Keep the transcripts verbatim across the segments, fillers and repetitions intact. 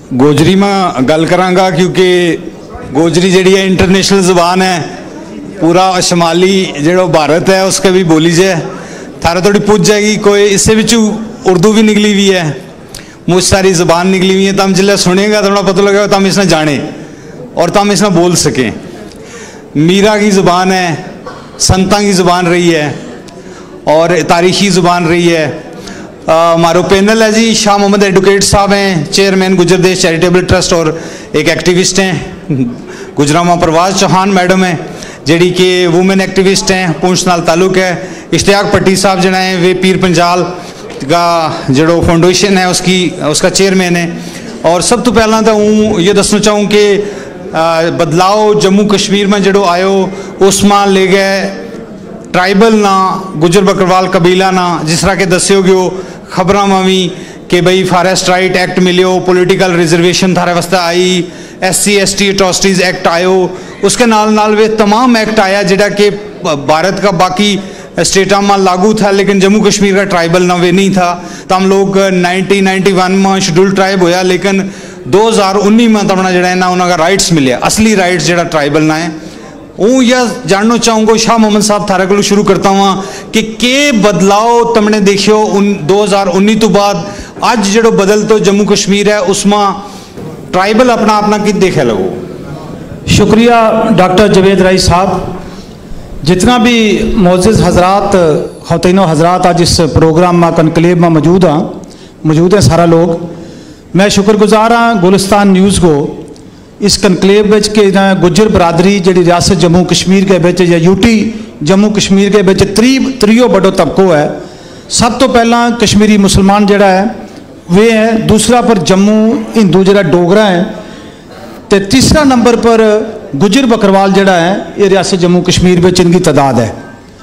गोजरी में गल करांगा क्योंकि गोजरी जी है इंटरनेशनल ज़बान है, पूरा शमाली जो भारत है उसके भी बोली जाए, थारा थोड़ी पूछ जाएगी कोई इससे भी उर्दू भी निकली हुई है, मुझ सारी ज़बान निकली हुई है, तम जिले सुनेगा तो पता लगेगा तम इसने जाने और तम इसने बोल सकें। मीरा की ज़बान है, संता की ज़बान रही है और तारीख़ी ज़बान रही है। हमारा पैनल है जी, शाह मोहम्मद एडवोकेट साहब हैं, चेयरमैन गुजर देश चैरिटेबल ट्रस्ट और एक एक्टिविस्ट हैं, गुजरामा परवाज चौहान मैडम है जी कि वुमेन एक्टिविस्ट हैं, पूंछ नाल ताल्लुक है। इश्तियाक पट्टी साहब जड़ा हैं वे पीर पंजाल का जो फाउंडेशन है उसकी उसका चेयरमैन है। और सब तो पहला तो हूँ ये दसना चाहूँ कि बदलाव जम्मू कश्मीर में जो आयो उसमें ले गए ट्राइबल ना गुजर बकरवाल कबीला ना, जिस तरह के दस्यो गयो खबर में भी कि भाई फॉरेस्ट राइट एक्ट मिलो, पॉलिटिकल रिजर्वेशन थारे वास्ते आई, S C S T atrocities act आयो, उसके नाल नाल वे तमाम एक्ट आया जिहड़ा कि भारत का बाकी स्टेटा में लागू था लेकिन जम्मू कश्मीर का ट्राइबल ना वे नहीं था। तो हम लोग नाइनटीन नाइन्टी वन में शेड्यूल ट्राइब होया लेकिन दो हज़ार उन्नीस में तो अपना जड़ा ना उनका राइट्स मिले, असली राइट्स जड़ा ट्राइबल ना है। हूँ यह जानना चाहूँगा शाह मोहम्मद साहब थारे को शुरू करता हूँ कि के बदलाव तुमने देखियो उन दो हज़ार उन्नीस तो बाद अज जो बदल तो जम्मू कश्मीर है उसमें ट्राइबल अपना अपना कि देखे लगो। शुक्रिया डॉक्टर जवेद राई साहब। जितना भी मोअज़्ज़िज़ हज़रात ख़वातीनो हज़रात आज इस प्रोग्राम में कनकलेब में मौजूद हाँ मौजूद हैं सारा लोग, मैं शुक्रगुजार हाँ गुलिस्तान न्यूज़ को इस कनकलेब विच के गुजर बरादरी जी रियासत जम्मू कश्मीर के बिच या यूटी जम्मू कश्मीर के बिच त्री त्रियो बड़ो तबको है। सब तो पहला कश्मीरी मुसलमान जड़ा है वे है, दूसरा पर जम्मू हिंदू जड़ा डोगरा है, तो तीसरा नंबर पर गुजर बकरवाल जड़ा है ये रियासत जम्मू कश्मीर में इनकी तादाद है।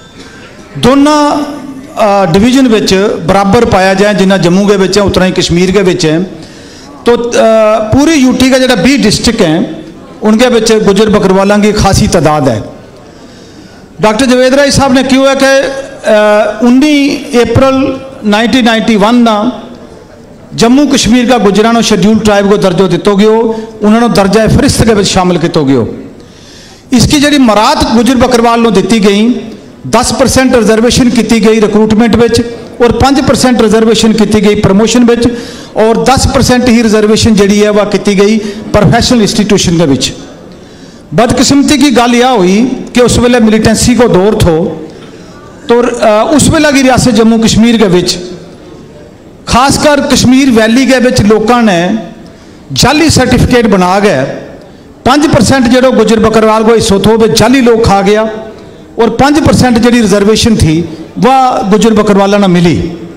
दोनों डिवीजन विच बराबर पाया जाए, जिन्ना जम्मू के विच है उतना ही कश्मीर के विच है। तो पूरी यूटी का जो बीस डिस्ट्रिक्ट हैं उनके विच गुजर बकरवालों की खासी तादाद है। डॉक्टर जवेद राय साहब ने क्यों है कि उन्नीस अप्रैल नाइनटीन नाइन्टी वन ना जम्मू कश्मीर का गुजरां नूं शेड्यूल ट्राइब को दर्जो दितो गयो, उन्होंने दर्जा फरिश्त के शामिल किया गयो। इसकी जी मराद गुजर बकरवाल नूं दिती गई, दस परसेंट रिजर्वेशन की गई रिक्रूटमेंट विच और पाँच परसेंट रिजर्वेशन की गई प्रमोशन विच और दस परसेंट ही रिजर्वेशन जी है वह की गई प्रोफैशनल इंस्टीट्यूशन के विच। बदकिस्मती की गल यह हुई कि उस वेले मिलिटेंसी को दौर थो, तो उस वेले की रियासत जम्मू कश्मीर के विच खासकर कश्मीर वैली के विच लोगों ने जाली सर्टिफिकेट बना गए, पाँच परसेंट जो गुजर बकरवाल को हिस्सों थो वे जाली लोग खा गया और पाँच परसेंट जी रिजर्वेशन थी वह गुजर बकरवाला ने मिली।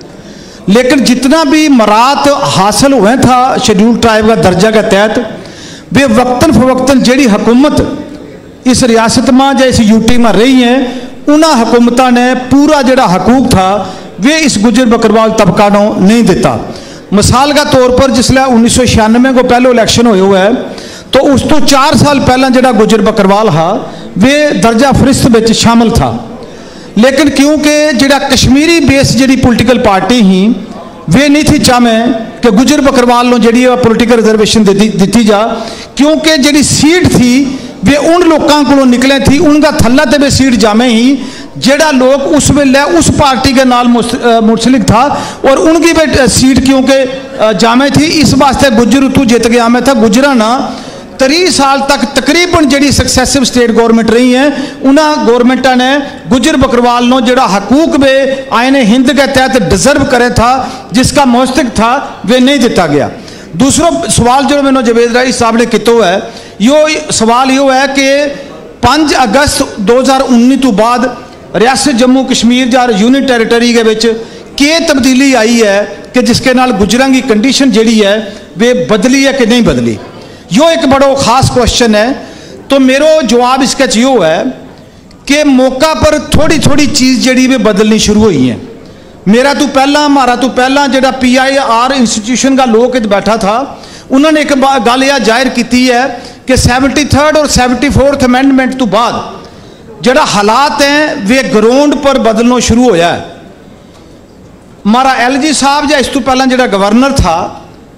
लेकिन जितना भी मरात हासिल हुए था शेड्यूल ट्राइब का दर्जा के तहत, वे वक्तन फवक्तन जी हुकूमत इस रियासत में या इस यूटी में रही हैं उन्होंने हुकूमत ने पूरा जोड़ा हकूक था वे इस गुजर बकरवाल तबका को नहीं दिता। मिसाल का तौर पर जिसले उन्नीस सौ छियानवे को पहले इलैक्शन हुए हुआ है तो उस तो चार साल पहला जोड़ा गुजर बकरवाल हा वे दर्जा फरिश्त में शामिल था। लेकिन क्योंकि जोड़ा कश्मीरी बेस जी पोलिटिकल पार्टी ही वे नहीं थी चाहे कि गुजर बकरवाल को जी पोलिटिकल रिजर्वेशन दी जा, क्योंकि जी सीट थी वे उन लोगों को निकले थी, उनका थल्ला तो वे सीट जामे ही जेड़ा लोग उस वेले उस पार्टी के नाल मुंसलिक था और उनकी भी सीट क्योंकि जामे थी, इस वास्ते गुजर तू जित के आमे था। गुजरा ना तीस साल तक तकरीबन जी सक्सेसिव स्टेट गवर्नमेंट रही है, उन्होंने गवर्नमेंट ने गुजर बकरवाल नो जोड़ा हकूक वे आयन हिंद के तहत डिजर्व करे था, जिसका मौस्तक था वे नहीं दिता गया। दूसरा सवाल जो मैंने जवेद राय साहब ने किया है, यो सवाल यो है कि पाँच अगस्त दो हज़ार उन्नीस तो बाद रियासत जम्मू कश्मीर या यूनिट टेरिटरी के विच के तब्दीली आई है कि जिसके नाल गुजरां की कंडीशन जी है वे बदली है कि नहीं बदली, यो एक बड़ा खास क्वेश्चन है। तो मेरा जवाब इसका यो है कि मौका पर थोड़ी थोड़ी चीज़ जी वे बदलनी शुरू हुई है। मेरा तो पहला हमारा तो पहला जो पी आई आर इंस्टीट्यूशन का लोग बैठा था, उन्होंने एक गल यह जाहिर की है कि सैवनटी थर्ड और सैवनटी फोर्थ अमेंडमेंट तो बाद जड़ा हालात हैं वे ग्राउंड पर बदलना शुरू होया है। हमारा एल जी साहब या इस तो पहला जो गवर्नर था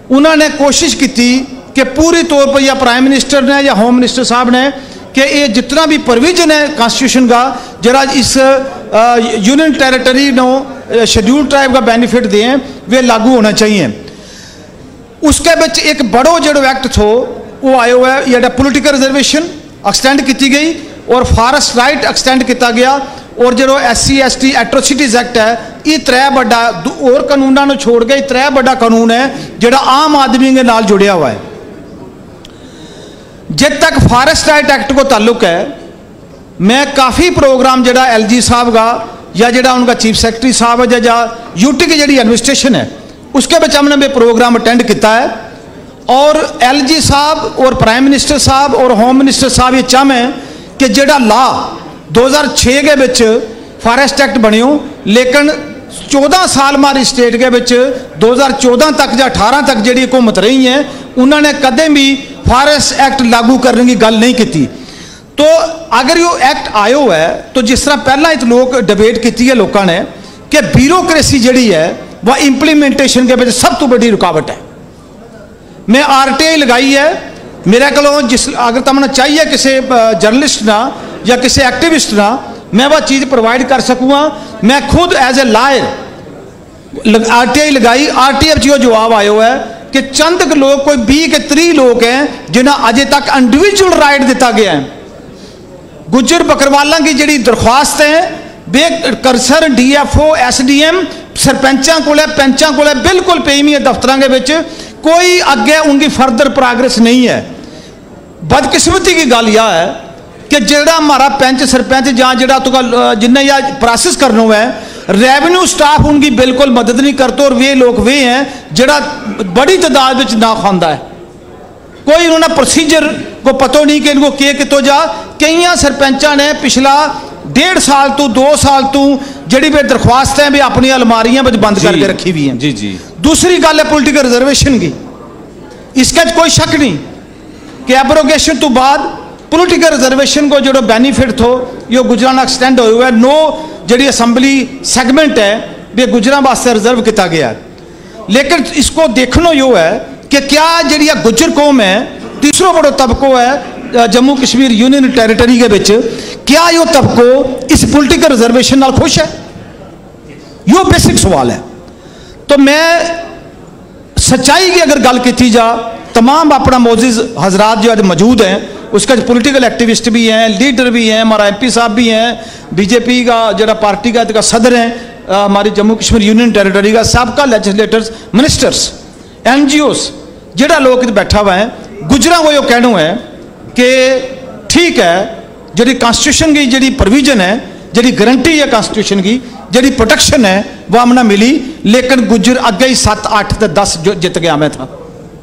उन्होंने कोशिश की कि पूरी तौर पर या प्राइम मिनिस्टर ने या होम मिनिस्टर साहब ने कि ये जितना भी प्रोविजन है कॉन्स्टिट्यूशन का जरा इस यूनियन टेरिटरी नो शेड्यूल ट्राइब का बेनिफिट दें वे लागू होना चाहिए। उसके बिच एक बड़ो जो एक्ट थो वो आयो है या पोलिटिकल रिजर्वेशन एक्सटेंड की गई और फॉरेस्ट राइट एक्सटेंड किया गया और जो S C S T atrocities act है ये त्रै बड़ा और कानूनों छोड़ के त्रै बड़ा कानून है जोड़ा आम आदमी के नाल जुड़िया हुआ है। जब तक फॉरेस्ट राइट एक्ट को ताल्लुक है मैं काफ़ी प्रोग्राम जरा एल जी साहब का या जरा उनका चीफ सेक्रेटरी साहब है या यूटी की जी एडमिनिस्ट्रेशन है उसके बच्चे हमने भी प्रोग्राम अटेंड किया है और एल जी साहब और प्राइम मिनिस्टर साहब और होम मिनिस्टर साहब ये चाहें कि जड़ा ला दो हज़ार छे के बिच फॉरेस्ट एक्ट बनियो लेकिन चौदह साल हमारी स्टेट के बिच दो हज़ार चौदह तक या अठारह तक जी हुकूमत रही है उन्होंने कदे भी फॉरेस्ट एक्ट लागू करने की गल नहीं की। तो अगर यो एक्ट आयो है तो जिस तरह पहला इत लोग डिबेट की है लोगों ने कि ब्यूरोक्रेसी जी है वह इंप्लीमेंटेशन के बिच सब तो बड़ी रुकावट है। मैं आर टी आई लगाई है मेरे को जिस अगर तमने चाहिए किसी जर्नलिस्ट ना या किसी एक्टिविस्ट ना मैं वह चीज़ प्रोवाइड कर सकूँगा। मैं खुद as a lawyer R T I लगाई आर टी आई जो जवाब आयो है कि चंद लोग कोई भी के त्री लोग हैं जिन्हें अजे तक इंडिविजुअल राइट दिता गया है। गुज्जर बकरवाला की जी दरख्वास्त है बे करसर D F O S D M सरपंचा को पैंचा को बिल्कुल पेमी है दफ्तर के बिच कोई अगे उनकी फर्दर प्रोग्रेस नहीं है। बदकिस्मती की गल यह है कि जड़ा हमारा पेंच सरपंच जहाँ जड़ा तो जिन्हें या प्रोसेस करना है रेवेन्यू स्टाफ उनकी बिल्कुल मदद नहीं करते और वे लोग वे हैं जड़ा बड़ी तादाद में ना खांदा है। कोई उन्होंने प्रोसीजर को पता नहीं कि इनको के कितो जा कई सरपंचा ने पिछला डेढ़ साल तो दो साल तो जड़ी वे दरख्वास्त है भी अपनी अलमारियां में बंद करके रखी हुई हैं। जी जी दूसरी गल है पोलिटिकल रिजर्वेशन की इसका कोई शक नहीं कि एब्रोगेशन तो बाद पोलिटिकल रिजर्वेशन को जो बेनिफिट थो यो गुजरात एक्सटेंड हुआ है। नो जी असम्बली सैगमेंट है भी गुजरात वास्ते रिजर्व किया गया है लेकिन इसको देखना यो है कि क्या जी गुजर कौम है तीसरा बड़ा तबको है जम्मू कश्मीर यूनियन टेरिटरी के बिच क्या यो तबको इस पोलिटिकल रिजर्वेशन नाल खुश है यो बेसिक सवाल है। तो मैं सच्चाई की अगर गल की जा तमाम अपना मोजिज हजरात जो आज मौजूद हैं उसका पॉलिटिकल एक्टिविस्ट भी हैं लीडर भी हैं हमारा एम पी साहब भी हैं बीजेपी का जरा पार्टी का, का सदर हैं हमारी जम्मू कश्मीर यूनियन टेरिटरी का सबका लेजिस्लेटर्स मिनिस्टर्स एन जी ओस जड़ा लोग बैठा हुआ है गुजरा को यो कहना है कि ठीक है जी कॉन्स्टिट्यूशन की जी प्रोविजन है जी गारंटी है कॉन्स्टिट्यूशन की जी प्रोटेक्शन है वह हमने मिली लेकिन गुजर अगे ही सत्त अठ तो दस जो जित गया मैं था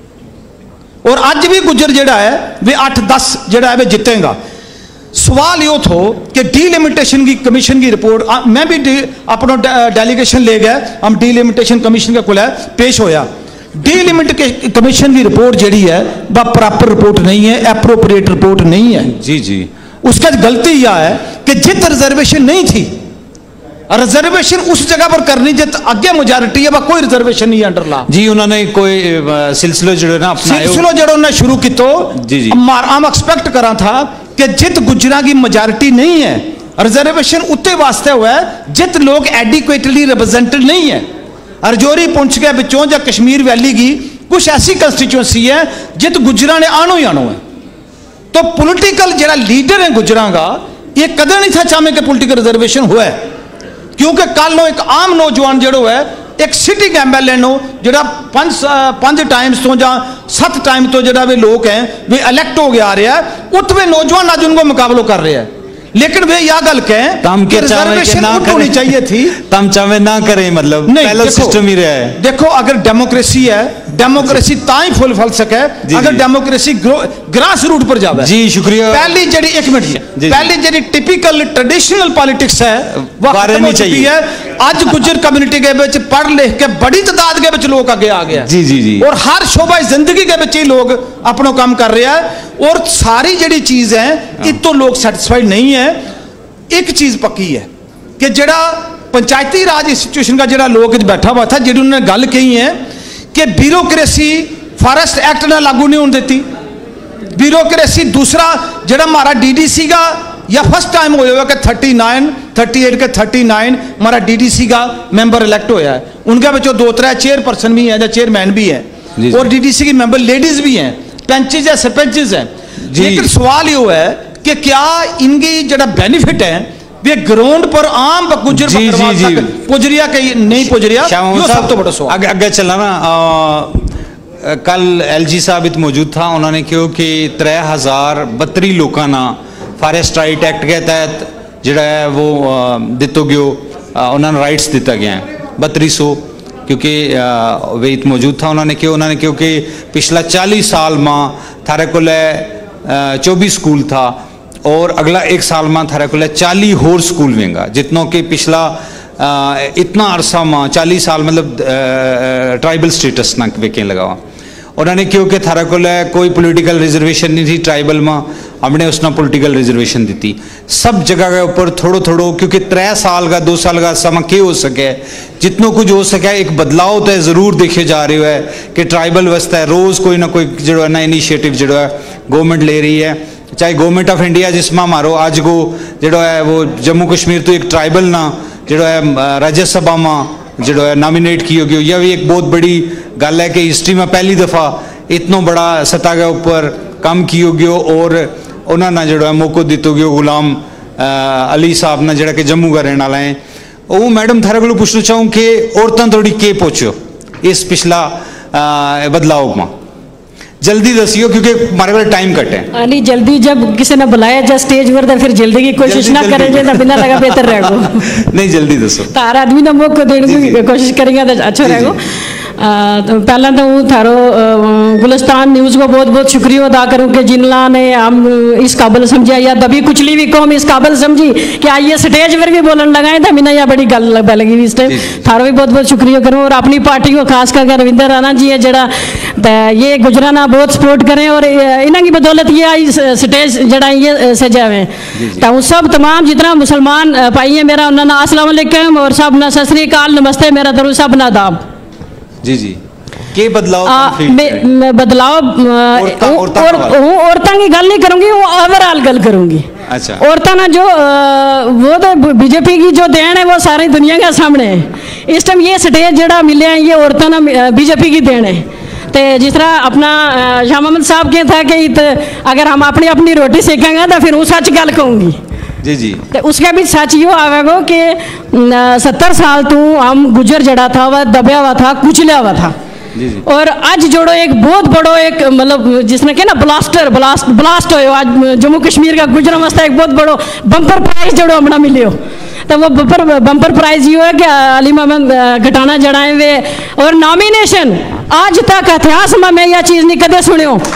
और अज भी गुजर जड़ा है वे अठ दस जड़ा है वे जितेगा। सवाल यो थो कि डीलिमिटेशन की कमीशन की रिपोर्ट मैं भी अपना डेलीगेशन ले गया हम डीलिमिटेशन कमीशन के कुल पेश होया डीलिमिट कमीशन की रिपोर्ट जी है वह प्रॉपर रिपोर्ट नहीं है एप्रोप्रिएट रिपोर्ट नहीं है। जी जी उसका गलती यह है कि जित रिजर्वेशन नहीं थी रिजर्वेशन उस जगह पर करनी जित अगे मेजॉरिटी है वह कोई रिजर्वेशन नहीं है अंडर ला। जी उन्होंने कोई सिलसिलो जो ना सिलसिलो जो उन्होंने शुरू की तो जी जी हम एक्सपेक्ट करा था कि जित गुजरा की मेजॉरिटी नहीं है रिजर्वेशन उत्ते वास्ते हुआ है जित लोग एडिक्वेटली रिप्रेजेंटेड नहीं है। रजौरी पुंछ के बिचों या कश्मीर वैली की कुछ ऐसी कंस्टिट्यूएंसी है जित गुजरा ने आनो ही आनो है। तो पॉलिटिकल जरा लीडर है गुजरा का ये कदर नहीं था चाहे कि पॉलिटिकल रिजर्वेशन हुआ है क्योंकि कल नो एक आम नौजवान जो है एक सिटिंग एम एल ए नो जो पंज पंज टाइम्स तो या सत्त टाइम तो जो वे लोग हैं वे इलैक्ट हो गया आ रहा है उत वे नौजवान आज उनको मुकाबलो कर रहे हैं लेकिन वे यह गल कहें तम के रिजर्वेशन होनी चाहिए थी तम चाहे ना करें मतलब पहला सिस्टम ही रहा है। देखो अगर डेमोक्रेसी है डेमोक्रेसी ताई फुल फल सके अगर डेमोक्रेसी ग्रास रूट पर जावे। जी शुक्रिया। पहली जड़ी एक मिनट पहली जड़ी टिपिकल ट्रेडिशनल पॉलिटिक्स है वह खत्म हो चुकी है। आज गुजर कम्युनिटी के बिच पढ़ लिख के बड़ी तादाद के बिच लोग आगे आ गया जी जी जी और हर शोभा जिंदगी के बिच ही लोग अपना काम कर रहे हैं और सारी जड़ी चीज है इतो लोग सैटिस्फाइड नहीं है। एक चीज पक्की है कि जड़ा पंचायती राज इंस्टीट्यूशन का जड़ा लोग बैठा हुआ था जिन्होंने गल कही है कि ब्यूरोक्रेसी ਫਾਰੈਸਟ ਐਕਟ ਨਾਲ ਲਾਗੂ ਨਹੀਂ ਹੋਣ ਦਿੱਤੀ। ਬਿਊਰੋਕ੍ਰੇਸੀ ਦੂਸਰਾ ਜਿਹੜਾ हमारा डीडीसी का या फर्स्ट टाइम होया कि थर्टी नाइन थर्टी एट के थर्टी नाइन हमारा डीडीसी का मेंबर इलेक्ट होया है, उनके बच्चों दो त्रै चेयरपर्सन भी हैं या चेयरमैन भी हैं और डीडीसी की मेंबर लेडीज भी हैं, पेंचेज है, सरपंचेज हैं। लेकिन सवाल ये है कि क्या इनकी जरा बेनिफिट है वे ग्राउंड पर आम गुजर बकरवाल तक पुज रिया कि नहीं पुज रिया, ये सब तो बड़ा सवाल। आगे आगे चलना ना, कल एल जी साहब इत मौजूद था, उन्होंने कहा कि त्रै हज़ार बत्तरी लोगों ना फॉरेस्ट राइट एक्ट के तहत जोड़ा है वो दितो गयो, उन्होंने राइट्स दिता गया है बत्तरी सौ, क्योंकि वे इत मौजूद था। उन्होंने कहा उन्होंने कहा कि पिछला चालीस साल में थारे को चौबीस स्कूल था और अगला एक साल में थारे को चाली होर स्कूल वेंगा, जितनों के पिछला इतना अरसा में चालीस साल मतलब ट्राइबल स्टेटस ना वेकें लगा। उन्होंने क्यों कि थारा को कोई पॉलिटिकल रिजर्वेशन नहीं थी ट्राइबल में, हमने उसना पॉलिटिकल रिजर्वेशन दी थी सब जगह के ऊपर थोड़ो थोड़ो, क्योंकि त्रै साल का दो साल का समय क्या हो सके, जितनों कुछ हो सके एक बदलाव तो ज़रूर देखे जा रहे है कि ट्राइबल वास्ते रोज़ कोई ना कोई जो है ना इनिशिएटिव जो है गवर्नमेंट ले रही है, चाहे गवर्नमेंट ऑफ इंडिया जिसमें मारो आज को जो है वो जम्मू कश्मीर तो एक ट्राइबल ना जो है राज्यसभा में जो है नॉमिनेट की होगी, यह भी एक बहुत बड़ी गल है कि हिस्ट्री में पहली दफ़ा इतना बड़ा सतह के ऊपर काम की होगी और उन्होंने जो है मौको दितो गयो गुलाम अली साहब ने जोड़ा कि जम्मू का रहने वाला है। वो मैडम थारे को पूछना चाहूँ कि औरतें थोड़ी के पहुँचो इस पिछला बदलाव में, जल्दी दसियो क्योंकि हमारे पास टाइम कट है। नहीं जल्दी जब किसी ने बुलाया जा स्टेज पर तो फिर जल्दी की कोशिश ना करेंगे तो बिना लगा बेहतर रहेगा। नहीं जल्दी दसो, तार आदमी ने मौका देने की कोशिश करेंगे तो अच्छा रहेगा। तो पहला तो हूँ थारो गुलिस्तान न्यूज़ को बहुत बहुत शुक्रिया अदा करूँ कि जिन्होंने ने हम इस काबिल समझा या दबी कुचली भी कौम इस काबिल समझी कि आइए स्टेज पर भी बोलन लगाए था, मैंने यह बड़ी गल लगी हुई इस टाइम, थारो भी बहुत बहुत शुक्रिया करूँ। और अपनी पार्टी को खास करके रविंदर राणा जी है जरा ये गुजराना बहुत सपोर्ट करें और इन्हों की बदौलत ये आई स्टेज जरा ये सजा है। तो सब तमाम जितना मुसलमान भाई है मेरा उन्होंने अस्सलाम वालेकुम और सब ना सत श्री अकाल नमस्ते मेरा तरु सब ना दाब। जी जी के बदलाव मैं बदलाव औरतों की गल नहीं करूँगी, वो ओवरऑल गल करूँगी। अच्छा औरतों ना जो वो तो बीजेपी की जो देन है वो सारी दुनिया के सामने है। इस टाइम ये स्टेज जरा मिले हैं ये औरतों ना बीजेपी की देन है। तो जिस तरह अपना शाह मोहम्मद साहब के था कि अगर हम अपनी अपनी रोटी सेकेंगे तो फिर वो सच गल कहूँगी। जी जी तो उसका भी सच यो आवेगा कि सत्तर साल तो हम गुजर जड़ा था वह दबया हुआ था कुचलिया हुआ था जी जी। और आज जोड़ो एक बहुत बड़ो एक मतलब जिसने क्या ना ब्लास्टर ब्लास्ट ब्लास्ट हो आज जम्मू कश्मीर का गुजरा मस्ता एक बहुत बड़ो बम्पर प्राइज जोड़ो हमने मिले हो। तो वो बम्पर बम्पर प्राइज ये है कि अली मोहम्मद घटाना जड़ाए वे और नॉमिनेशन आज तक इतिहास में मैं यह चीज़ नहीं कदे सुने हो।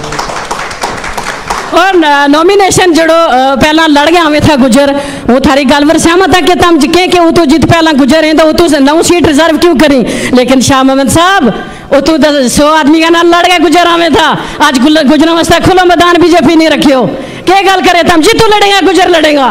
और नॉमिनेशन जड़ो पहला लड़ गया हमें था गुजर वो थारी गलवर सहमत है कि तम जिके कि वो तो जित पहला गुजर हैं तो वो तो नौ सीट रिजर्व क्यों करी, लेकिन शाह मोहम्मद साहब वो तो सौ आदमी का नाम लड़ गया गुजर हमें था। आज गुजरा मस्ता खुला मैदान बीजेपी नहीं रखियो क्या गल करे तम जीतू लड़ेगा गुजर लड़ेगा।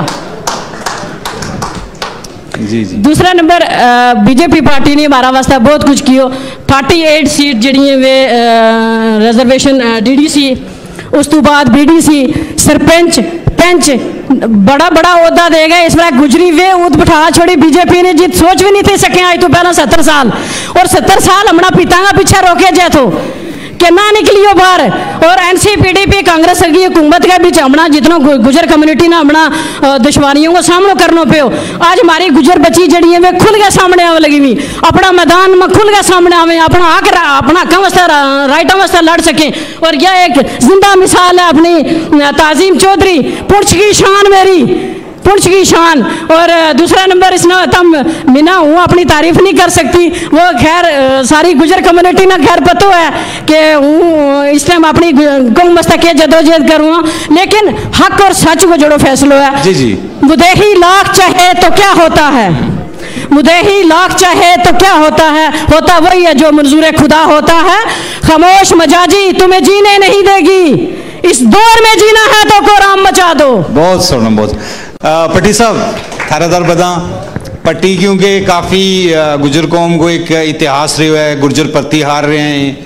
जी जी। दूसरा नंबर बीजेपी पार्टी ने हमारा वास्ते बहुत कुछ किया, थर्टी एट सीट जड़ी वे रिजर्वेशन डी डी सी उस तो बाद बी डी सी सरपंच पंच बड़ा बड़ा ओहदा देगा इस बार गुजरी वे उद बिठा छोड़ी बीजेपी ने जीत सोच भी नहीं थी सके आज तो पहला सत्तर साल और सत्तर साल हमना पिता का पीछे रोके जाए तो कि ना निकलियो बाहर और N C P D P Congress की हुकूमत के बीच हमना जितना गुजर कम्युनिटी ने हमना दुश्वारियों को सामना करना पे आज हमारी गुजर बची जड़ी है वे खुल के सामने आवे लगी हुई अपना मैदान में खुल के सामने आवे अपना हक अपना हक वास्ते राइटों वास्ते लड़ सके। और यह एक जिंदा मिसाल है अपनी ताजीम चौधरी पुंछ की शान मेरी पुंछ की शान। और दूसरा नंबर इसने तम मिना हूँ अपनी तारीफ नहीं कर सकती वो खैर सारी गुजर कम्युनिटी ना खैर पता है कि हूँ इस टाइम अपनी गौ मस्तक जदोजहद करूँ, लेकिन हक और सच को जोड़ो फैसलो है। जी जी। मुदेही लाख चाहे तो क्या होता है, मुदेही लाख चाहे तो क्या होता है, होता वही है जो मंजूर खुदा होता है। खामोश मजाजी तुम्हें जीने नहीं देगी, इस दौर में जीना है तो कोराम मचा दो। बहुत सोना बहुत पट्टी साहब थारादार बदा पट्टी क्योंकि काफ़ी गुजर कौम को एक इतिहास रहा है, गुर्जर प्रतिहार रहे हैं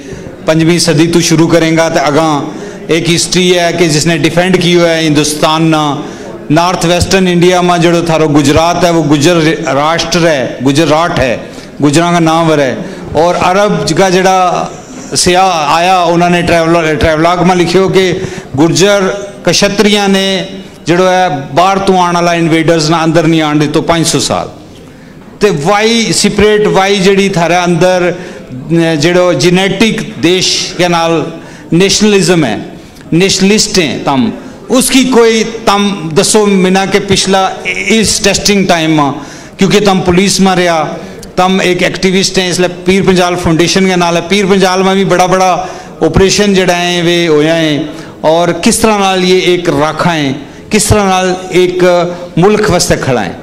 पंजवीं सदी तो शुरू करेंगा तो अगां एक हिस्ट्री है कि जिसने डिफेंड की हुआ है हिंदुस्तान ना नॉर्थ वेस्टर्न इंडिया में जो थारो गुजरात है वो गुजर राष्ट्र है, गुजरात है, गुजरा का नाम है। और अरब का जड़ा सियाह आया उन्होंने ट्रैवल ट्रैवलॉग में लिखियो कि गुर्जर कछत्रियां ने जो है बाहर तो आने वाला इन्वेडर्स ना अंदर नहीं आने तो पाँच सौ साल तो वाई सिपरेट वाई जड़ी थारे अंदर जो जेनेटिक देश के नाल नेशनलिज्म है, नेशनलिस्ट हैं तम, उसकी कोई तम दसो मिना के पिछला इस टेस्टिंग टाइम में क्योंकि तम पुलिस में रहा, तम एक एक्टिविस्ट हैं, इसलिए पीर पंजाल फाउंडेशन के नाल है। पीर पंजाल में भी बड़ा बड़ा ऑपरेशन जड़ा है वे होया है और किस तरह नाल ये एक राखा है, किस तरह नाल एक मुल्क वास्ते खड़ा है।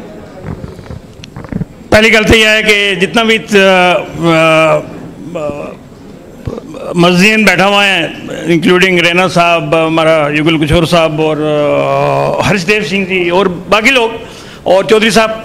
पहली गल तो यह है कि जितना भी मस्जिद बैठा हुआ है इंक्लूडिंग रैना साहब, हमारा युगल किशोर साहब और हर्षदेव सिंह जी और बाकी लोग और चौधरी साहब,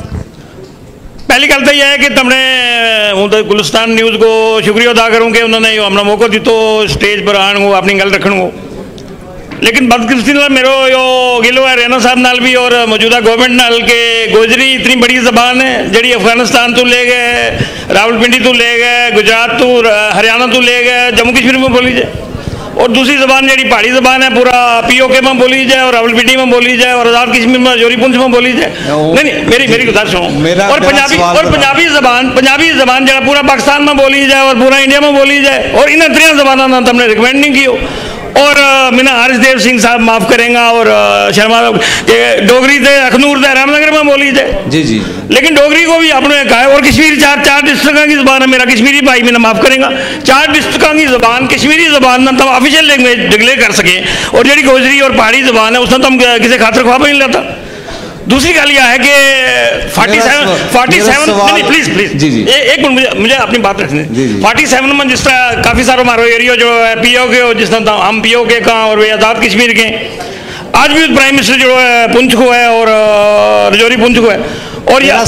पहली गल तो यह है कि तुमने हूँ तो गुलिस्तान न्यूज़ को शुक्रिया अदा करूँ कि उन्होंने अपना मौका दी तो स्टेज पर आने को अपनी गल रखने को। लेकिन बदकिस्मती मेरो यो गिलो है रैना साहब नाल भी और मौजूदा गवर्नमेंट नाल के गोजरी इतनी बड़ी जबान है जी अफगानिस्तान तो ले गए, रावलपिंडी तो ले गए, गुजरात तो हरियाणा तो ले गए, जम्मू कश्मीर में बोली जाए। और दूसरी जबान जी पहाड़ी जबान है पूरा पीओके में बोली जाए और रावलपिंडी में बोली जाए और आज़ाद कश्मीर में जोरी पुंछ में बोली जाए। नहीं नहीं मेरी मेरी गुजारिश सुनो। और पंजाबी और पंजाबी जबान पंजाबी जबान जरा पूरा पाकिस्तान में बोली जाए और पूरा इंडिया में बोली जाए और इन त्रिया जबाना ना तुमने रिकमेंड नहीं की। और मिना हर्षदेव सिंह साहब माफ़ करेंगा और शर्मा डोगरी थे अखनूर थे रामनगर में बोली जाए जी जी, लेकिन डोगरी को भी आपने कहा है। और कश्मीरी चार चार डिस्ट्रिक्ट की जबान है, मेरा कश्मीरी भाई मैंने माफ़ करेगा, चार डिस्ट्रिक्ट की जबान कश्मीरी जबान ना तब ऑफिशियल लैंग्वेज डिक्लेयर कर सके और जी गोजरी और पहाड़ी जबान है उसने तुम किसी खातर ख्वाब नहीं लेता। दूसरी गल यह है कि forty seven forty seven please please जी जी एक मिनट मुझे मुझे अपनी बात रखनी। फोर्टी सेवन में जिस तरह काफ़ी सारा हमारा एरिया जो है पी ओ के जिस तरह हम पी ओ के का और वे आज़ाद कश्मीर के आज भी प्राइम मिनिस्टर जो है पुंछ को है और रजौरी पुंछ को है और ये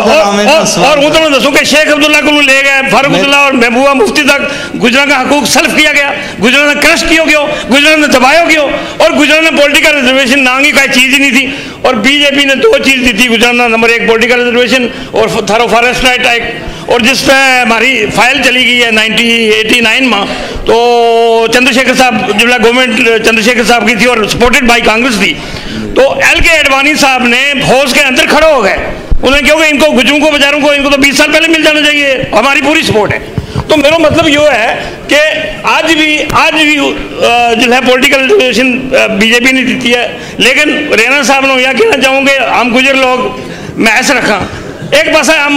और वो तो दसूँ कि शेख अब्दुल्ला को ले गए, फारूक अब्दुल्ला और महबूबा मुफ्ती तक गुजरात का हकूक सल्फ किया गया, गुजरात ने क्रश किया क्यों, गुजरात ने दबाया क्यों और गुजरात ने पॉलिटिकल रिजर्वेशन नांगी कोई चीज़ ही नहीं थी। और बीजेपी ने दो चीज़ दी थी गुजरात ने, नंबर एक पॉलिटिकल रिजर्वेशन और थारो फॉरेस्ट राइट एक्ट। और जिस पर हमारी फाइल चली गई है नाइनटीन एटी नाइन में तो चंद्रशेखर साहब जो गवर्नमेंट चंद्रशेखर साहब की थी और सपोर्टेड बाई कांग्रेस थी, तो एल के एडवाणी साहब ने फौज के अंदर खड़े हो गए, उन्होंने क्योंकि इनको गुजरों को बेचारों को इनको तो बीस साल पहले मिल जाना चाहिए, हमारी पूरी सपोर्ट है। तो मेरा मतलब ये है कि आज भी आज भी जो है पॉलिटिकल रिजर्वेशन बीजेपी ने दी है, लेकिन रैना साहब ने यह कहना चाहूँगे हम गुजर लोग मैं ऐसे रखा एक पासा हम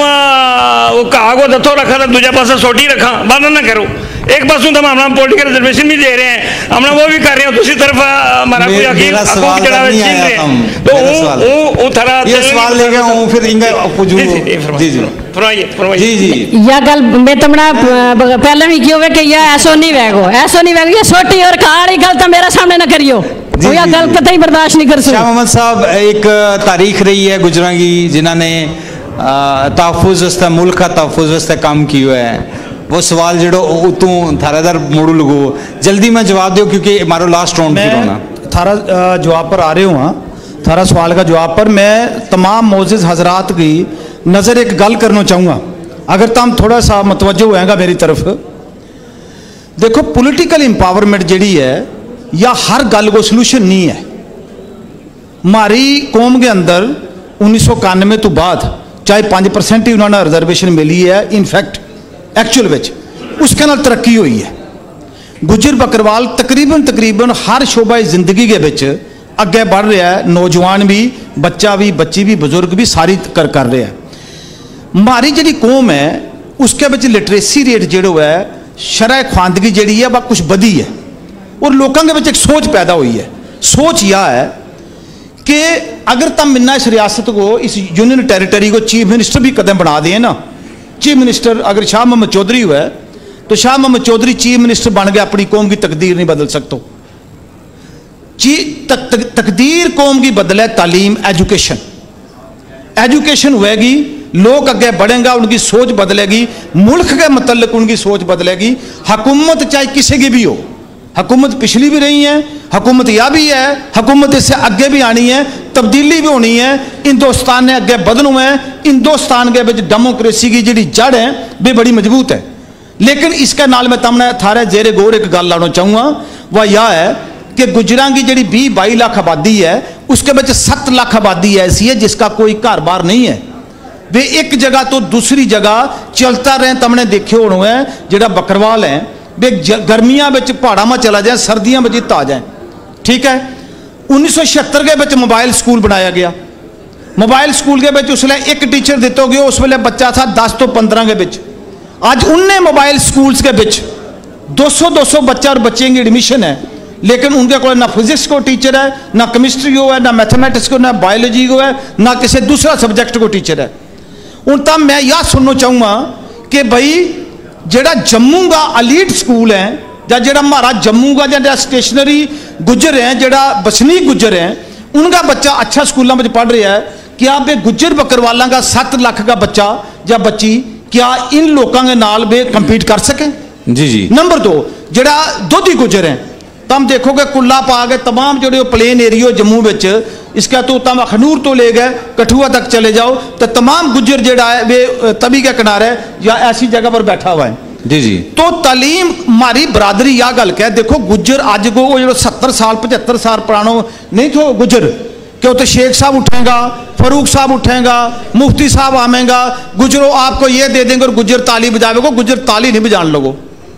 आगो दत्थो रखा था, दूजा पासा सोटी रखा, बात ना करो। एक पासों तो हम हम पॉलिटिकल रिजर्वेशन भी दे रहे हैं, हम वो भी कर रहे हैं, दूसरी तरफ हमारा कोई यकीन हकूक चढ़ावे छीन रहे हैं। तो वो वो थरा ये सवाल ले गया हूं फिर इंगे पूछूं जी जी फरमाइए फरमाइए जी जी या गल मैं तमना पहले भी क्यों है कि ये ऐसो नहीं वेगो ऐसो नहीं वेगो ये छोटी और काली गल तो मेरे सामने ना करियो, वो या गल कतई बर्दाश्त नहीं कर सकते। शाह मोहम्मद साहब एक तारीख रही है गुजरात की जिन्होंने तहफ़ुज़ वास्ते मुल्क का तहफ़ुज़ वास्ते काम किया है, वो सवाल जो तू थारादार मोड़ू लगो जल्दी में जवाब दो क्योंकि हमारा लास्ट राउंड फिर होना। थारा जवाब पर आ रहे हूँ, थारा सवाल का जवाब पर मैं तमाम मोअज़्ज़िज़ हजरात की नज़र एक गल करना चाहूँगा, अगर तुम थोड़ा सा मतवज्जो होएगा मेरी तरफ। देखो पॉलिटिकल एम्पावरमेंट जी है या हर गल को सलूशन नहीं है। हमारी कौम के अंदर उन्नीस सौ इक्यानवे तो बाद चाहे पाँच परसेंट ही उन्होंने रिजर्वेशन मिली है, इनफैक्ट एक्चुअल विच उसके नाल तरक्की हुई है। गुजर बकरवाल तकरीबन तकरीबन हर शोबा जिंदगी के विच अगे बढ़ रहा है, नौजवान भी, बच्चा भी, बच्ची भी, बुजुर्ग भी सारी कर कर रहे हैं। हमारी जी कौम है उसके विच लिटरेसी रेट जो है शरह ख्वानदगी जी है वह कुछ बधी है और लोगों के विच एक सोच पैदा हुई है। सोच यह है कि अगर तुम इन्ना इस रियासत को इस यूनियन टेरिटरी को चीफ मिनिस्टर भी कदम बना दें ना, चीफ मिनिस्टर अगर शाह मोहम्मद चौधरी हुआ है तो शाह मोहम्मद चौधरी चीफ मिनिस्टर बन गया, अपनी कौम की तकदीर नहीं बदल सकते। ची तक, तक, तकदीर कौम की बदले तालीम एजुकेशन, एजुकेशन होएगी लोग अगे बढ़ेगा, उनकी सोच बदलेगी, मुल्क के मतलब उनकी सोच बदलेगी। हुकूमत चाहे किसी की भी हो, हुकूमत पिछली भी रही है, हुकूमत यह भी है, हुकूमत इससे आगे भी आनी है, तब्दीली भी होनी है, हिंदुस्तान ने अगे बढ़ना है। हिंदुस्तान के डेमोक्रेसी की जी जड़ है भी बड़ी मजबूत है। लेकिन इसके नाल मैं तमने थारे जेरे गौर एक गल लाना चाहूँगा, वह यह है कि गुजरां की जी भी बाई लाख आबादी है, उसके बच्चे सत्त लाख आबादी ऐसी है जिसका कोई घर बार नहीं है। वे एक जगह तो दूसरी जगह चलता रहे। तमने देखे होने है जोड़ा बकरवाल है, वे गर्मियां में पहाड़ा में चला जाए, सर्दियों में आ जाए, ठीक है। उन्नीस सौ छिहत्तर के बच्चे मोबाइल स्कूल बनाया गया। मोबाइल स्कूल के बच्चे उसले एक टीचर दिता गया, उस वे बच्चा था दस तो पंद्रह के बिच। आज उन्ने मोबाइल स्कूल्स के बिच दो सौ दो सौ बच्चा और बच्चे की एडमिशन है, लेकिन उनके को ना फिजिक्स को टीचर है, ना केमिस्ट्री को है, ना मैथमेटिक्स को, ना बायोलॉजी को है, ना किसी दूसरा सब्जेक्ट को टीचर है। हूँ तब मैं यह सुनना चाहूँगा कि भाई जेड़ा जम्मू का अलीट स्कूल है, या जेड़ा हमारा जम्मू का जो स्टेशनरी गुजर है, जेड़ा बसनीक गुजर है, उनका बच्चा अच्छा स्कूलों में पढ़ रहा है, क्या बे गुजर बकरवालों का सत्त लाख का बच्चा या बच्ची क्या इन लोगों के नाल बे कंपीट कर सके? जी जी। नंबर दो, जेड़ा दोधी गुजर है, तम देखोगे कुल्ला पा के तमाम जो प्लेन एरियो जम्मू विच, इसका तो तम अखनूर तो ले गए कठुआ तक चले जाओ तो तमाम गुजर जेड़ा है वे तवी के किनारे या ऐसी जगह पर बैठा हुआ है। जी जी। तो तालीम हमारी बरादरी यह गल कह, देखो गुजर अज को जो सत्तर साल पचहत्तर साल पुरानो नहीं थो गुजर, क्यों तो शेख साहब उठेगा, फरूक साहब उठेगा, मुफ्ती साहब आवेगा, गुजरो आपको ये दे देंगे और गुजर ताली बजावेगा। गुजर ताली नहीं बजान लगो।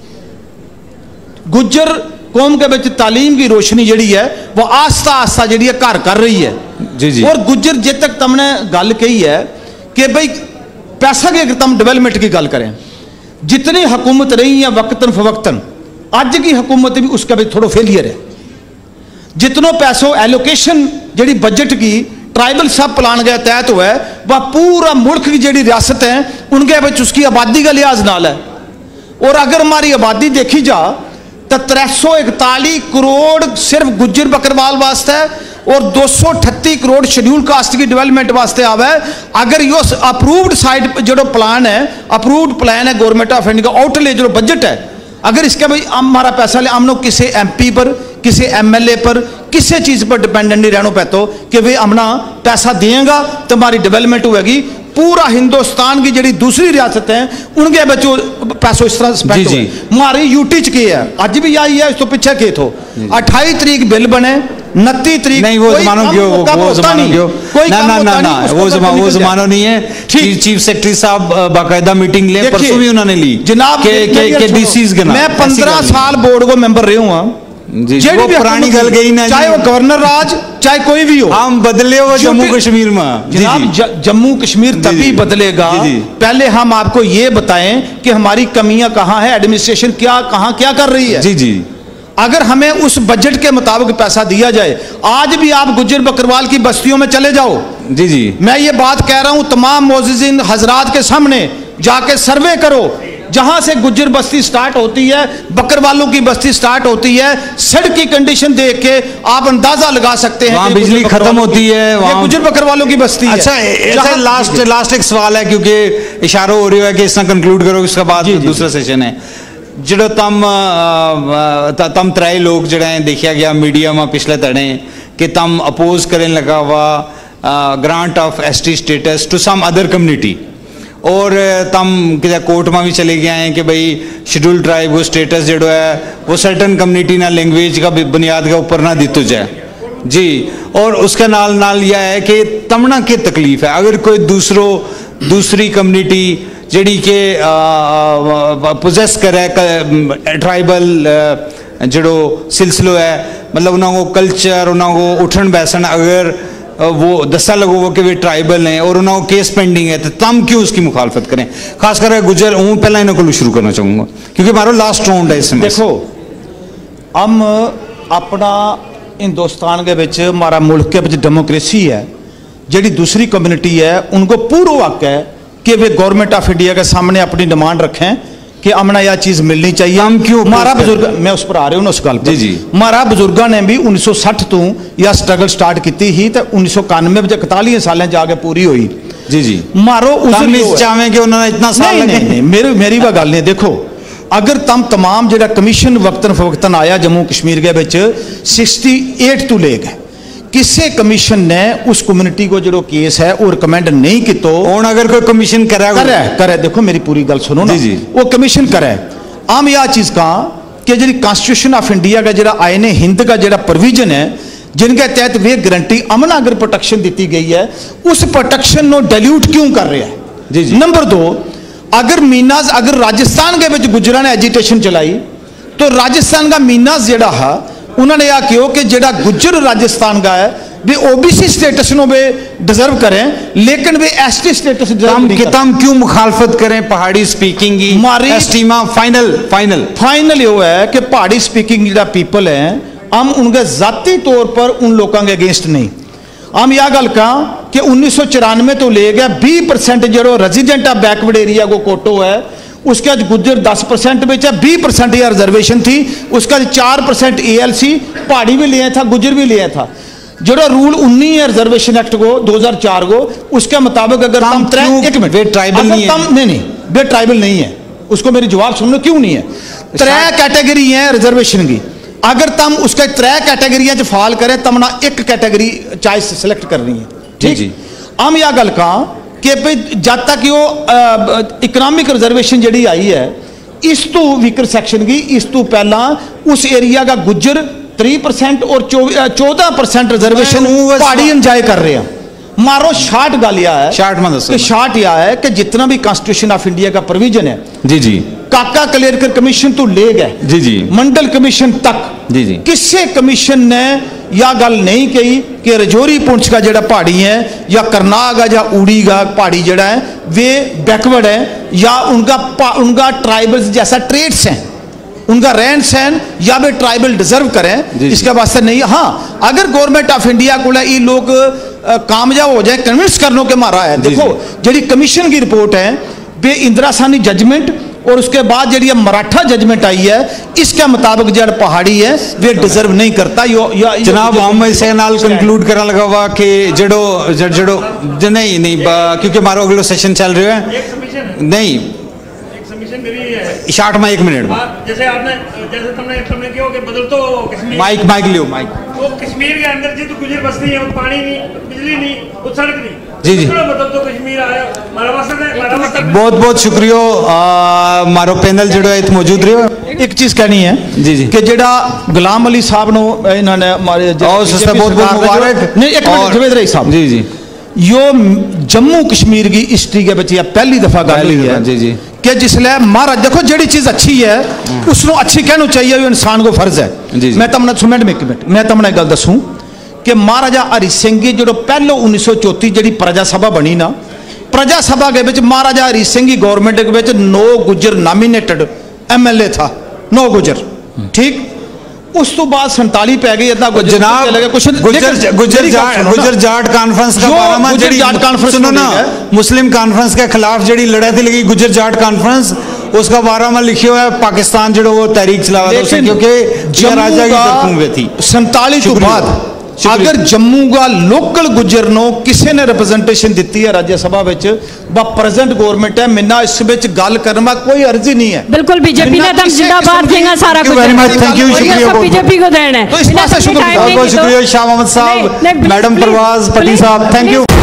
गुजर कौम के बच्चे तालीम की रोशनी जी है वह आस्ता आस्ता जी घर कर रही है। जी जी। और गुजर जे तक तुमने गल कही है कि भाई पैसा की अगर तुम डेवलपमेंट की गल करें, जितनी हुकूमत रही है वक्तन फवक्तन, अज की हुकूमत भी उसका भी थोड़ा फेलियर है। जितनों पैसों एलोकेशन जी बजट की ट्राइबल सब प्लान के तहत हुआ है, वह पूरा मुल्क की जी रियासत है उनके बच्चे उसकी आबादी का लिहाज नाल है। और अगर हमारी आबादी देखी जा तो त्रै सौ इकताली करोड़ सिर्फ गुजर बकरवाल वास्ते है और दो सौ अठत्ती करोड़ शेड्यूल कास्ट की डेवलपमेंट वास्ते आवे। अगर यो अप्रूव्ड साइड जो प्लान है, अप्रूव्ड प्लान है गवर्नमेंट ऑफ इंडिया का, आउटले जो बजट है, अगर इसका भाई हमारा पैसा ले, हम लोग किसी एम पी पर, किसी एम एल ए पर, किसी चीज़ पर डिपेंडेंट नहीं रहना पैतो कि वे हमना पैसा देगा तो हमारी डेवलपमेंट होगी। पूरा हिंदुस्तान की जी दूसरी रियासत है उनके बच्चों पैसों इस तरह स्पेंड हो। हमारी यूटी च के है, अज भी आई है, इस तो पीछे के थो अठाई तरीक बिल बने, उनतीस तरीक नहीं वो जमानो क्यों वो जमानो क्यों ना ना ना ना वो जमानो वो जमानो नहीं है। चीफ सेक्रेटरी साहब बाकायदा मीटिंग ले, परसों भी उन्होंने ली जनाब के के डीसीज के नाम। मैं पंद्रह साल बोर्ड को मेंबर रही हूँ, जी वो पुरानी गल गई ना, चाहे वो गवर्नर राज चाहे कोई भी हो, हम बदले हो जम्मू कश्मीर में। जनाब जम्मू कश्मीर तभी बदलेगा, पहले हम आपको ये बताएं कि हमारी कमियां कहाँ है, एडमिनिस्ट्रेशन क्या कहाँ क्या कर रही है। जी जी। अगर हमें उस बजट के मुताबिक पैसा दिया जाए, आज भी आप गुजर बकरवाल की बस्तियों में चले जाओ। जी जी। मैं ये बात कह रहा हूं तमाम मोअज़्ज़िज़ीन हजरात के सामने, जाके सर्वे करो, जहां से गुजर बस्ती स्टार्ट होती है, बकरवालों की बस्ती स्टार्ट होती है, सड़क की कंडीशन देख के आप अंदाजा लगा सकते हैं वहां बिजली खत्म होती है, वहां गुजर बकरवालों की बस्ती अच्छा है। अच्छा लास्ट लास्ट एक सवाल है क्योंकि इशारा हो रहा है कि इसना कंक्लूड करो, उसके बाद दूसरा सेशन है। जो तम तम त्राई लोग जड़े देखा गया मीडिया में पिछले तड़े कि तम अपोज करें लगा हुआ grant of S T status to some other community, और तम कि कोर्ट में भी चले गए हैं कि भाई शेड्यूल ट्राइब को स्टेटस जो है वो सर्टन कम्युनिटी ना लैंग्वेज का बुनियाद के ऊपर ना दी तो जाए जी। और उसके नाल नाल यह है कि तमना की तकलीफ है अगर कोई दूसरों दूसरी कम्युनिटी जड़ी के पोजेस करे ट्राइबल जड़ो सिलसिलो है, मतलब उन्होंने कल्चर उन्होंने उठन बैसन अगर वो दसा लगो कि वे ट्राइबल हैं और उन्होंने केस पेंडिंग है तो तम क्यों उसकी मुखालफत करें, खासकर गुजर हूँ पहला इन्हों को शुरू करना चाहूँगा क्योंकि हमारा लास्ट राउंड है इसमें। देखो हम अपना हिंदुस्तान के विच हमारा मुल्क के विच डेमोक्रेसी है, जी दूसरी कम्युनिटी है उनको पूरा हक है कि वे गवर्नमेंट ऑफ इंडिया के सामने अपनी डिमांड रखें कि हमने यह चीज़ मिलनी चाहिए। हम क्यों हमारा बुजुर्ग, मैं उस पर आ रहा हूँ उस गल पर, जी हमारा बुजुर्गों ने भी उन्नीस सौ सठ तो यह स्ट्रगल स्टार्ट की ही तो उन्नीस सौ इक्यानवे में इकताली साल जाके पूरी हुई। ਜੀ ਜੀ ਮਾਰੋ ਤਮ ਉਜ਼ਰ ਇਸ ਚਾਵੇਂ ਕਿ ਉਹਨਾਂ ਦਾ ਇਤਨਾ ਸਾਲ ਨਹੀਂ ਲੱਗੇ ਨਹੀਂ ਮੇਰੀ ਮੇਰੀ ਵਾ ਗੱਲ ਨਹੀਂ ਦੇਖੋ ਅਗਰ ਤਮ तमाम ਜਿਹੜਾ ਕਮਿਸ਼ਨ ਵਕਤਨ ਫਵਕਤਨ ਆਇਆ ਜੰਮੂ ਕਸ਼ਮੀਰ ਦੇ ਵਿੱਚ अड़सठ ਤੋਂ ਲੈ ਕੇ ਕਿਸੇ ਕਮਿਸ਼ਨ ਨੇ ਉਸ ਕਮਿਊਨਿਟੀ को जो केस है वो रिकमेंड नहीं कितो ਹੁਣ अगर कोई कमीशन करे करे करे देखो मेरी पूरी गल सुनो ना जी, जी। वो कमीशन करे आम यह चीज कहा कि जी कॉन्स्टिट्यूशन ऑफ इंडिया का जो आईने हिंद का जो प्रोविजन है जिनके तहत वे गारंटी अमन अगर प्रोटेक्शन दी गई है उस प्रोटेक्शन को डाइल्यूट क्यों कर रहा है जी जी नंबर दो अगर मीनाज अगर राजस्थान के विच गुजरा ने एजिटेशन चलाई तो राजस्थान का मीनाज जेड़ा है उन्होंने यह कहो कि जेड़ा गुजर राजस्थान का है वे ओबीसी स्टेटस नो वे डिजर्व करें लेकिन वे एसटी स्टेटस डिजर्व नहीं करते। हम क्यों मुखालफत करें पहाड़ी स्पीकिंग की हमारी एस्टीमा फाइनल फाइनल फाइनल ये है कि पहाड़ी स्पीकिंग जो पीपल है हम उनके जाती तौर पर उन लोगों के अगेंस्ट नहीं हम यह गल कहा कि उन्नीस सौ चौरानवे तो ले गया बीस परसेंट जो रेजिडेंट ऑफ बैकवर्ड एरिया को कोटो है उसके आज गुजर दस परसेंट में है बीस परसेंट यह रिजर्वेशन थी उसका चार परसेंट ए एल सी पहाड़ी भी लिया था गुजर भी लिया था जो रूल उन्नी है रिजर्वेशन एक्ट को दो हजार चार को उसके मुताबिक अगर हम एक मिनट वे ट्राइबल नहीं है नहीं नहीं वे ट्राइबल नहीं है उसको मेरी जवाब सुन लो क्यों नहीं है त्रै कैटेगरी है रिजर्वेशन की अगर तुम उसके त्रै कैटेगरिया फाल करें तब ना एक कैटेगरी चॉइस सिलेक्ट करनी है ठीक जी हम यह गल कहा कि भाई जब तक वो इकनॉमिक रिजर्वेशन जी आई है इस तो वीकर सैक्शन की इस तो पहला उस एरिया का गुजर तीस परसेंट और चौदह परसेंट रिजर्वेशन पहाड़ी इंजॉय कर रहे हैं मारो शार्ट गल यह है शार्ट में कि शार्ट यह है कि जितना भी कॉन्स्टिट्यूशन ऑफ इंडिया का प्रोविजन है जी जी काका कलेरकर कमीशन तो ले गए जी जी मंडल कमीशन तक जी जी किसी कमीशन ने यह गल नहीं कही कि रजौरी पुंछ का जो पहाड़ी है या करनाग है या उड़ी का पहाड़ी जड़ा है वे बैकवर्ड है या उनका उनका ट्राइबल्स जैसा ट्रेड्स हैं उनका रहन सहन या वे ट्राइबल डिजर्व करें इसके वास्ते नहीं हाँ अगर गवर्नमेंट ऑफ इंडिया को ये लोग कामयाब हो जाए कन्विंस करने के मारा है देखो जी कमीशन की रिपोर्ट है वे इंदिरा सानी जजमेंट और उसके बाद जी मराठा जजमेंट आई है इसके मुताबिक जो पहाड़ी है वे डिजर्व नहीं करता यो, या, जनाब हम इसे नाल कंक्लूड करने लगा हुआ कि जड़ो जड़ जड़ो नहीं नहीं क्योंकि हमारा अगला सेशन चल रहा है नहीं शार्ट में एक मिनट में जैसे आपने जैसे तुमने तुमने क्यों कि बदल तो कश्मीर माइक माइक लियो माइक वो कश्मीर के अंदर जी तो गुजर बस्ती है वो पानी नहीं बिजली नहीं वो सड़क नहीं जी जी बदल तो कश्मीर आया हमारा मकसद है हमारा मकसद बहुत बहुत शुक्रिया मारो पैनल जो है मौजूद रहो एक चीज कहनी है जी जी कि जेड़ा गुलाम अली साहब नो इन्होंने हमारे बहुत बहुत मुबारक नहीं एक मिनट जवेद रही साहब जी जी यो जम्मू कश्मीर की हिस्ट्री के बच्चे पहली दफा गल हुई है जी जी कि जिसले महाराज देखो जेड़ी चीज अच्छी है उसको अच्छी कहना चाहिए वो इंसान को फर्ज है जी जी। मैं तमने सुमेंट में एक मिनट मैं तमने गल दसूं कि महाराजा हरि सिंह जी जो पहलो उन्नीस सौ चौती जी प्रजा सभा बनी ना प्रजा सभा के विच महाराजा हरि सिंह की गवर्नमेंट के विच नौ गुजर नॉमिनेटेड एम एल ए था नौ गुजर ठीक उस तो बाद संताली पै गई जनाब गुजर गुजर जाट गुजर जाट कॉन्फ्रेंस का गुजर जाट कॉन्फ्रेंस सुनो ना मुस्लिम कॉन्फ्रेंस के खिलाफ जड़ी लड़ाई थी लगी गुजर जाट कॉन्फ्रेंस उसका बारे में लिखा हुआ है पाकिस्तान जो वो तहरीक चलावा था क्योंकि राजा की तरफ थी संताली तो बाद अगर जम्मू का लोकल गुजर नो किसी ने रिप्रेजेंटेशन दी है राज्यसभा प्रेजेंट गवर्नमेंट है मिन्ना इस गल करने कोई अर्जी नहीं है बिल्कुल बीजेपी ने तक जिंदाबाद देगा सारा कुछ थैंक यू शुक्रिया बीजेपी को देना है बहुत बहुत शुक्रिया शाह मोहम्मद साहब मैडम परवाज पटी साहब थैंक यू